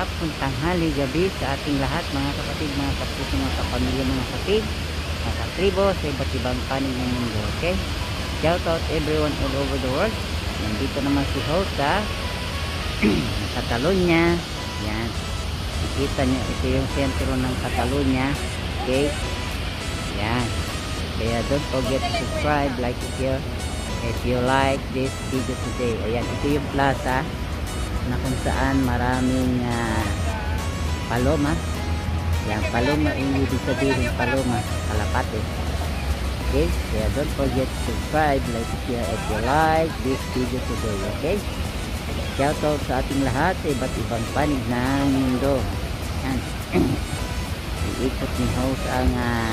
hapon, tanghali, gabi sa ating lahat mga kapatid, mga kapuso, mga kapamilya, mga kapatid, mga katribo sa iba't ibang panig ng mundo. Okay? Shout out everyone all over the world. Nandito naman si host sa Catalonia. Yan. Nakita nyo, ito yung sentro ng Catalonia. Okay? Yan. Kaya don't forget to subscribe, like it here if you like this video today. Ayan, ito yung plaza na kung saan maraming paloma. Yan, paloma, ibig sabihin paloma, kalapate. Okay, kaya don't forget to subscribe, like it here if you like this video today. Okay, shout out sa ating lahat sa iba't ibang panig ng mundo. Yan. Iikot ni host ang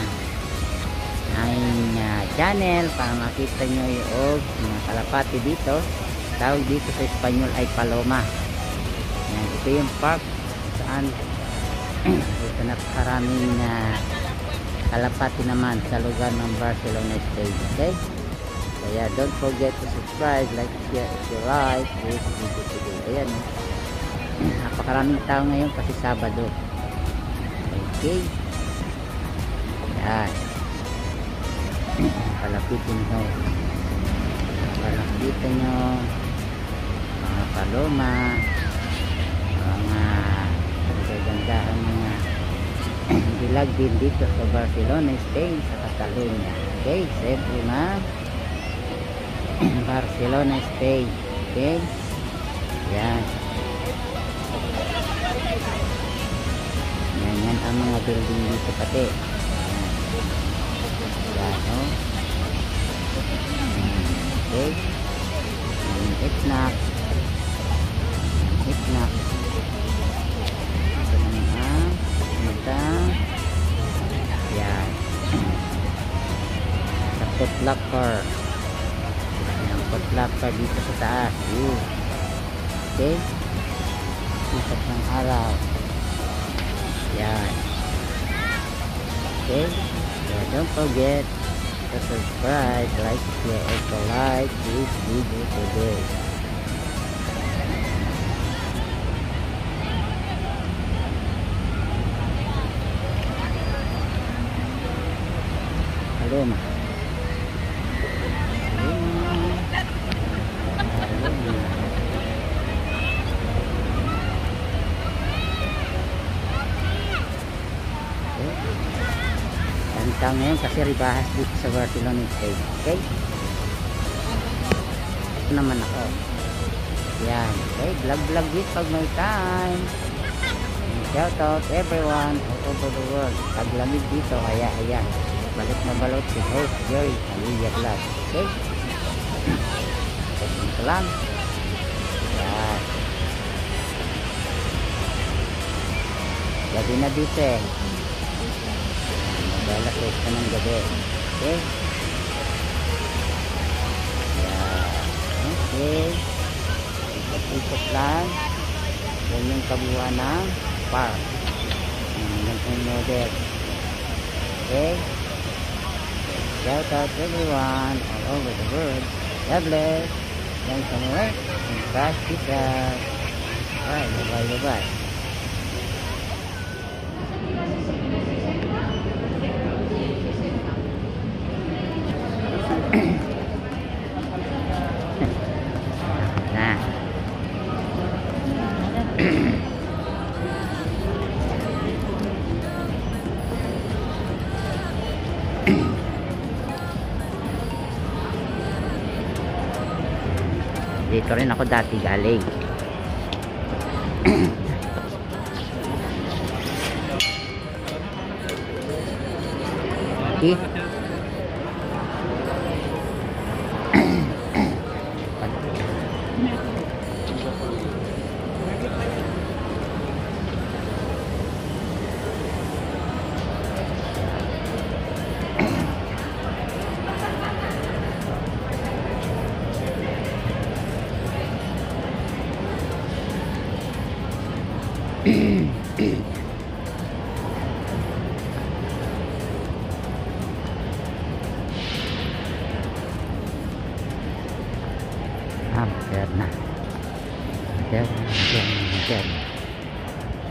channel para makita nyo yung mga kalapati dito. Tawag dito sa Espanyol ay paloma. Yan, ito yung park saan ito napakaraming kalapati naman sa lugar ng Barcelona Spain. Okay, kaya don't forget to subscribe, like, share if you like this video today. Ayan, napakaraming tao ngayon kasi Sabado. Okay, yan, palapitin nyo para nakikita nyo mga paloma, mga nagagandahang mga dilag din dito sa Barcelona, Spain, sa Catalonia. Okay, sentro na Barcelona, Spain. Okay, yan, yan ang mga building dito pati. Okay, it's not ito naman ito, yan, sa potlucker, yung potlucker dito sa taas. Okay, sikat ng araw. Yan. Okay, so don't forget to subscribe, like, share, and to like this video today. Paloma. Tao ngayon kasi ribahas dito sa Barcelona Spain. Okay, ito naman ako. Yan, okay, vlog this pag may time. Shout out everyone all over the world. Taglamig dito, kaya ayan, balik na balot si host Jerry Aliyah Vlog. Okay, ito lang. Yan, gabi na dito eh, alas 8 na ng gabi. Okay, yeah. Okay, ikot-ikot lang. Yan yung kabuuan ng park, yung model. Okay, shout out everyone all over the world. God bless. Thanks so much. And crash pizza. Alright, bye-bye. Nah, dito rin ako dati galing. Okay. Hampir na. Hampir.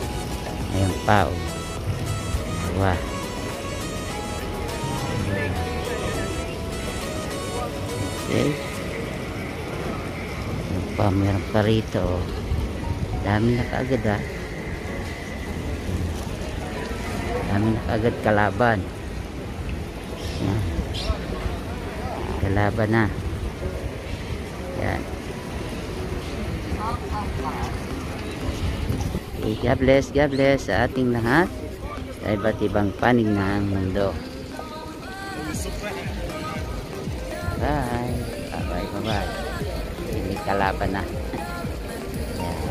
pa. Oh. Wah. Okay. Meron pa rito. Oh. Dami na kaagad ah. Dami na kaagad kalaban. Yan. Kalaban na. Yan. Okay, God bless sa ating lahat sa iba't ibang panig ng mundo. Bye. Bye. Hindi kalaban na. Yan.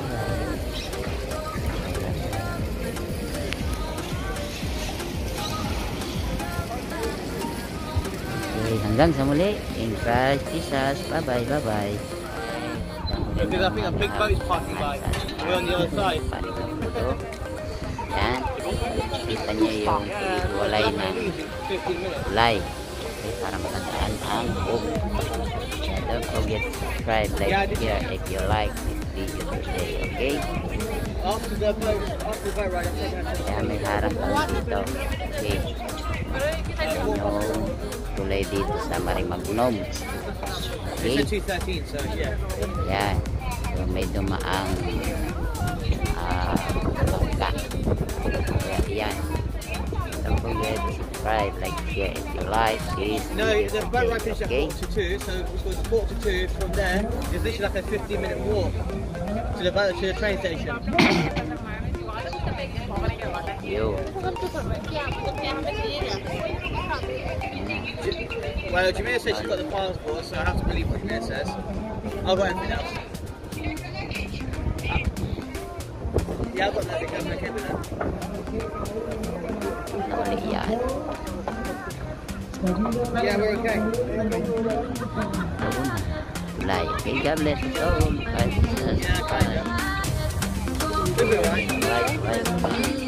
Okay, hanggang sa muli. In Christ Jesus. Bye. I think a big boat is passing by. We're on the other side. Yan. Kita niyo yung walay na 15 minutes. kulay. Okay, para matandaan ang book. And don't forget to subscribe, like, share if you like this video today. Okay? After the boat ride, I'm taking that. Kaya may harang kami dito. Okay. Yan yung kulay dito sa Marimagnom. Okay? It's a 213, so yeah. Yan. So may dumaang bangka. Kaya yan. Don't forget to subscribe, like, share if you like this No, video the boat ride today. finished at Okay? 4 to 2, so it was 4 to 2. From there, it's literally like a 15-minute walk to the train station. Yo. Well, Jamila says she's got the passport, so I have to believe what Jamila says. I've got everything else. Yeah, I've got nothing. I'm okay with that. Nahuli yan. Yeah, we're okay. Kulay. Okay, God bless us all. Bye. Yeah, kind of. We'll be alright. Bye.